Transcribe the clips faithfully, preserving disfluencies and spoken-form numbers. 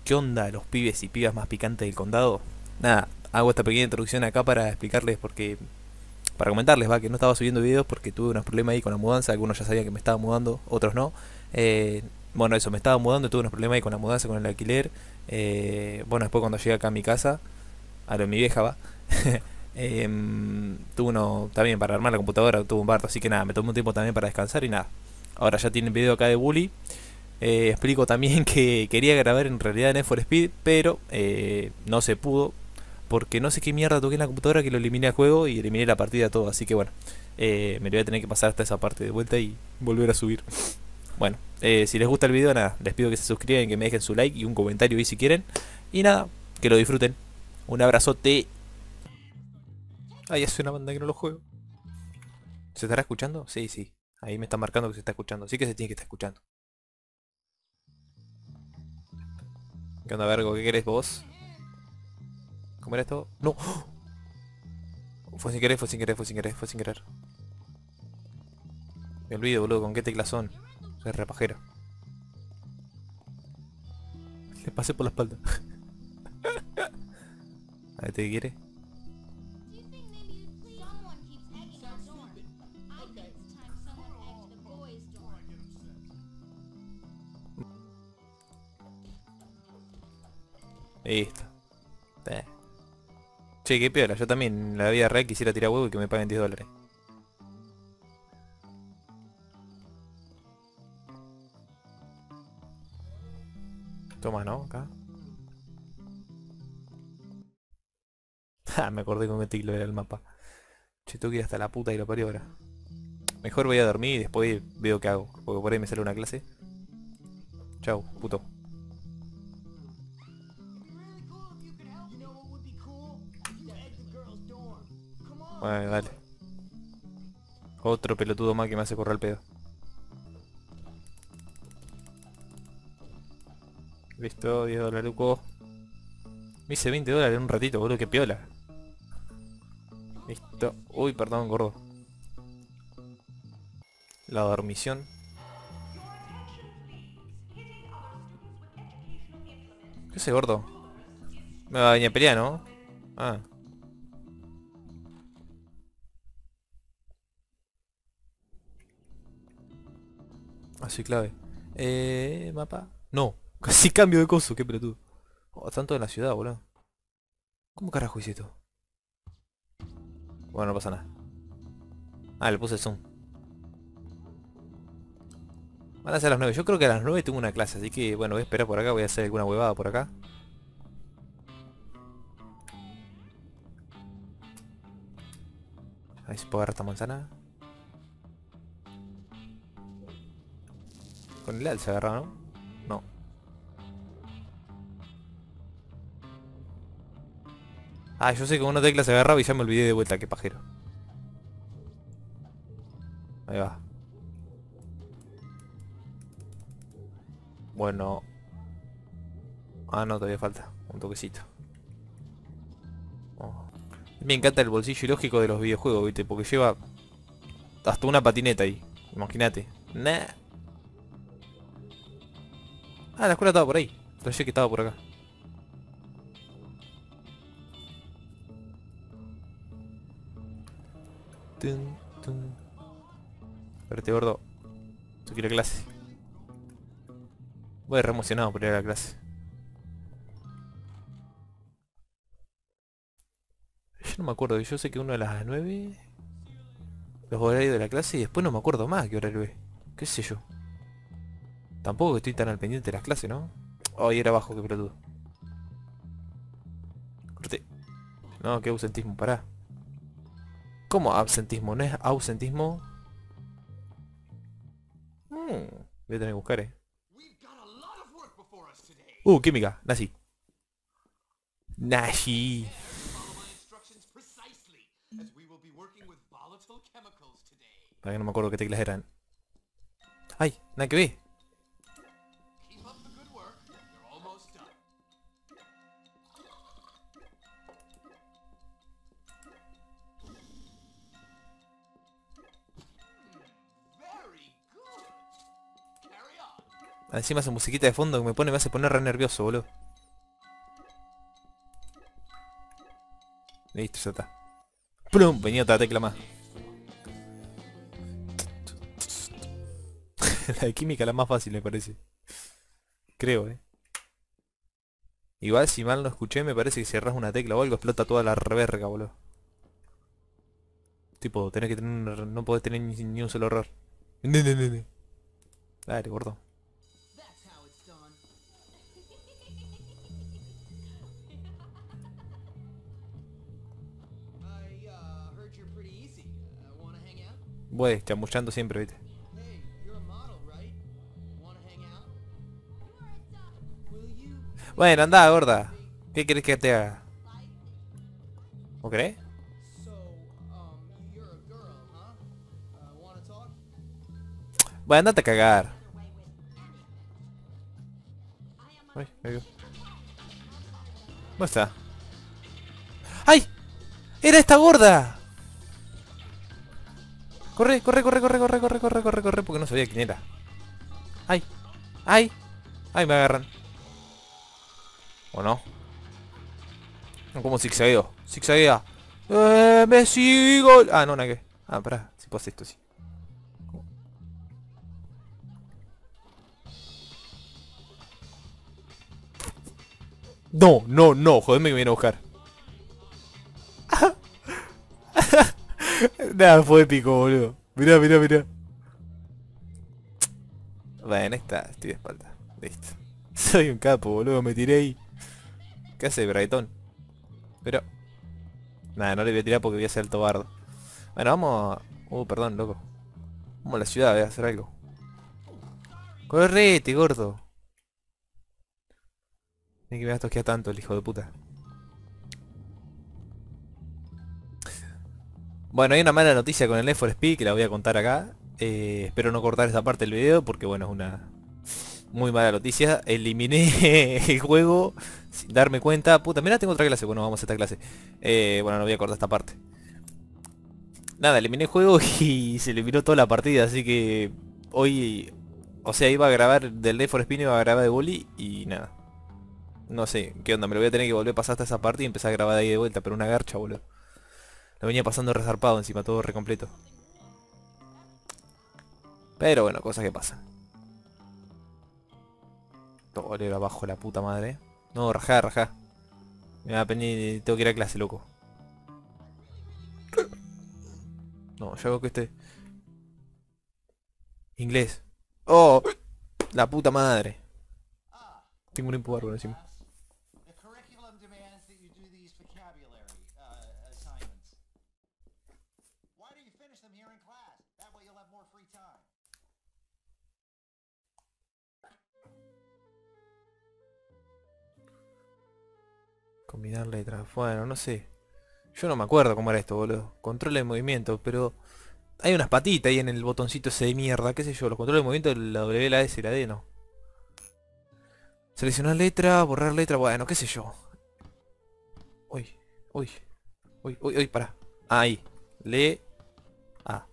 ¿Qué onda los pibes y pibas más picantes del condado? Nada, hago esta pequeña introducción acá para explicarles porque... Para comentarles, va, que no estaba subiendo videos porque tuve unos problemas ahí con la mudanza. Algunos ya sabían que me estaba mudando, otros no. Eh, bueno, eso, me estaba mudando, tuve unos problemas ahí con la mudanza, con el alquiler. Eh, bueno, después cuando llegué acá a mi casa, a lo de mi vieja, va. em, tuve uno también para armar la computadora, tuve un parto, así que nada, me tomé un tiempo también para descansar y nada. Ahora ya tienen video acá de Bully. Eh, explico también que quería grabar en realidad en Need for Speed, pero eh, no se pudo. Porque no sé qué mierda toqué en la computadora que lo eliminé al juego y eliminé la partida todo. Así que bueno, eh, me lo voy a tener que pasar hasta esa parte de vuelta y volver a subir. Bueno, eh, si les gusta el video, nada, les pido que se suscriban, que me dejen su like y un comentario ahí si quieren. Y nada, que lo disfruten. Un abrazote. Ay, hace una banda que no lo juego. ¿Se estará escuchando? Sí, sí. Ahí me está marcando que se está escuchando. Sí que se tiene que estar escuchando. ¿Qué onda, Vergo? ¿Qué querés vos? ¿Cómo era esto? ¡No! Fue sin querer, fue sin querer, fue sin querer, fue sin querer. Me olvido, boludo, ¿con qué teclas son? Soy repajero. Le pasé por la espalda. A ver, ¿te quiere? Listo. Eh. Che, qué piola, yo también en la vida real quisiera tirar huevo y que me paguen diez dólares. Toma, ¿no? Acá. Ah, me acordé con qué teclo era el mapa. Che, tengo que ir hasta la puta y lo parió ahora. Mejor voy a dormir y después veo qué hago. Porque por ahí me sale una clase. Chau, puto. Bueno, dale. Otro pelotudo más que me hace correr el pedo. Listo, diez dólares, Luco. Me hice veinte dólares en un ratito, boludo, qué piola. Listo. Uy, perdón, gordo. La dormición. ¿Qué hace, gordo? Me va a venir a pelear, ¿no? Ah. Así clave. Eh, mapa. No. Casi cambio de coso, qué pelotudo. Oh, están todos en la ciudad, boludo. ¿Cómo carajo hice esto? Bueno, no pasa nada. Ah, le puse zoom. Van a ser las nueve. Yo creo que a las nueve tengo una clase, así que bueno, voy a esperar por acá, voy a hacer alguna huevada por acá. A ver si puedo agarrar esta manzana. Con el alza agarra, ¿no? No. Ah, yo sé que con una tecla se agarraba y ya me olvidé de vuelta, qué pajero. Ahí va. Bueno. Ah, no, todavía falta. Un toquecito. Oh. Me encanta el bolsillo ilógico de los videojuegos, ¿viste? Porque lleva hasta una patineta ahí. Imagínate. Nah. Ah, la escuela estaba por ahí. Pensé que estaba por acá. Tun, tun. Espérate, gordo. Yo quiero clase. Voy re emocionado por ir a la clase. Yo no me acuerdo, yo sé que uno de las nueve los horarios de la clase y después no me acuerdo más qué horario es. ¿Qué sé yo? Tampoco estoy tan al pendiente de las clases, ¿no? Ay, era abajo, qué pelotudo. Corté. No, qué ausentismo, pará. ¿Cómo absentismo? ¿No es ausentismo? Hmm, voy a tener que buscar, eh. Uh, química, nazi. Nazi. Para que no me acuerdo qué teclas eran. Ay, nada que ver. Encima esa musiquita de fondo que me pone me hace poner re nervioso, boludo. Listo, ya está. ¡Plum! Venía otra tecla más. La de química la más fácil me parece. Creo, eh. Igual si mal no escuché me parece que si erras una tecla o algo explota toda la reverga, boludo. Tipo, tenés que tener un er- no podés tener ni, ni un solo error. Ne, ne, ne, ne. Dale, gordo. Voy chamullando siempre, viste. Bueno, anda, gorda. ¿Qué querés que te haga? ¿O crees? Bueno, andate a cagar. Ay, ahí veo. ¿Dónde está? ¡Ay! ¡Era esta gorda! Corre, corre, corre, corre, corre, corre, corre, corre, corre, porque no sabía quién era. ¡Ay! ¡Ay! ¡Ay, me agarran! ¿O no? No, como zigzagueo. Zigzaguea. ¡Eh! ¡Me sigo! Ah, no, nada que. Ah, pará. Si puedo hacer esto, sí. No, no, no. Jodeme que me viene a buscar. Nada, fue épico, boludo. Mirá, mirá, mirá. Bueno, ahí está. Estoy de espalda. Listo. Soy un capo, boludo. Me tiré ahí. ¿Qué hace, Brightón? Pero... Nada, no le voy a tirar porque voy a ser alto bardo. Bueno, vamos a... Uh, perdón, loco. Vamos a la ciudad, voy a hacer algo. Correte, gordo. Ni que me vas a tosquear tanto el hijo de puta. Bueno, hay una mala noticia con el Need for Speed que la voy a contar acá. Eh, espero no cortar esta parte del video porque bueno, es una muy mala noticia. Eliminé el juego sin darme cuenta. Puta, mira, tengo otra clase. Bueno, vamos a esta clase. Eh, bueno, no voy a cortar esta parte. Nada, eliminé el juego y se eliminó toda la partida, así que hoy, o sea, iba a grabar del Need for Speed, iba a grabar de Bully y nada. No sé, qué onda, me lo voy a tener que volver a pasar hasta esa parte y empezar a grabar de ahí de vuelta, pero una garcha, boludo. Lo venía pasando resarpado encima, todo recompleto. Pero bueno, cosas que pasan. Todo era abajo la puta madre. No, rajá, rajá. Me va a venir, tengo que ir a clase, loco. No, yo hago que este... Inglés. Oh, la puta madre. Tengo un impu bárbaro encima. Combinar letras. Bueno, no sé. Yo no me acuerdo cómo era esto, boludo. Control de movimiento, pero... Hay unas patitas ahí en el botoncito ese de mierda, qué sé yo. Los controles de movimiento, la W, la S y la D, no. Seleccionar letra, borrar letra, bueno, qué sé yo. Uy, uy, uy, uy, uy, pará. Ahí. Le... A.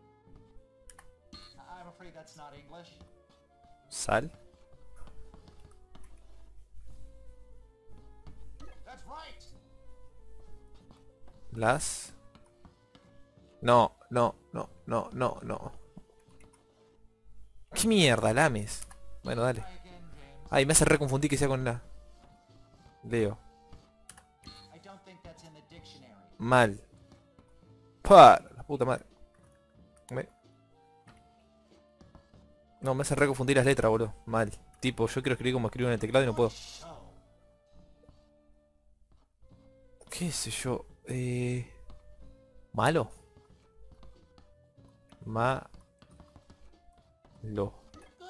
Sal. Las... No, no, no, no, no, no. ¿Qué mierda, lames? Bueno, dale. Ay, me hace reconfundir que sea con la... Leo. Mal. Para, la puta madre. Me- No, me hace reconfundir las letras, boludo. Mal. Tipo, yo quiero escribir como escribo en el teclado y no puedo. ¿Qué sé yo? Eh... ¿Malo? Ma... Lo.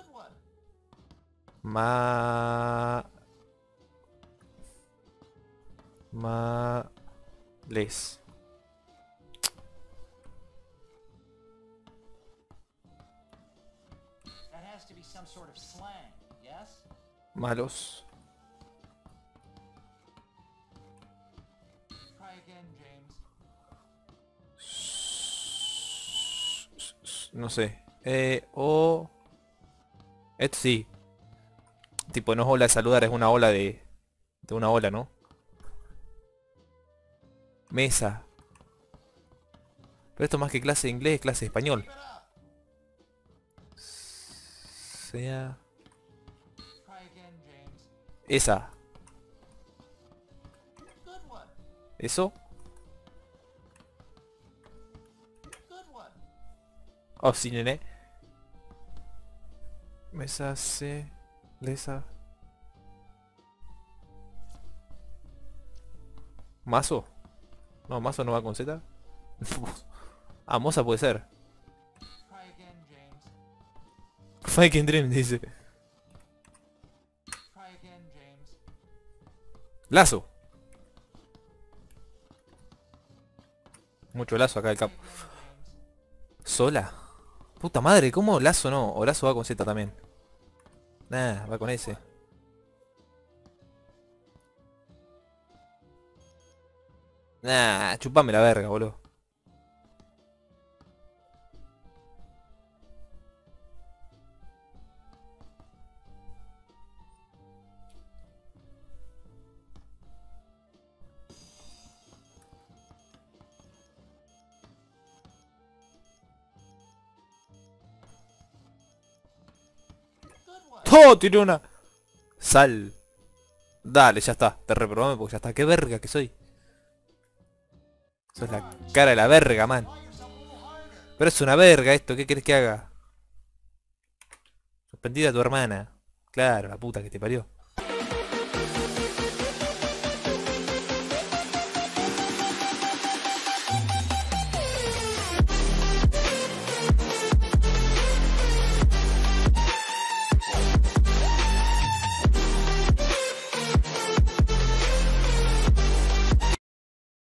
Ma... Ma... Les. Malos. No sé. Eh, o... Esto sí. Tipo, no es ola de saludar, es una ola de... De una ola, ¿no? Mesa. Pero esto más que clase de inglés es clase de español. Sea... Esa. ¿Eso? Oh, sí, nene. Mesa C. Lesa. ¿Mazo? No, mazo no va con Z. Ah, moza puede ser. Fucking Dream dice. Lazo. Mucho lazo acá del campo. ¿Sola? Puta madre, ¿cómo lazo no? O lazo va con Z también. Nah, va con S. Nah, chupame la verga, boludo. ¡Oh! Tiré una. Sal. Dale, ya está. Te reprobame porque ya está. ¡Qué verga que soy! Sos la cara de la verga, man. Pero es una verga esto. ¿Qué querés que haga? Suspendida a tu hermana. Claro, la puta que te parió.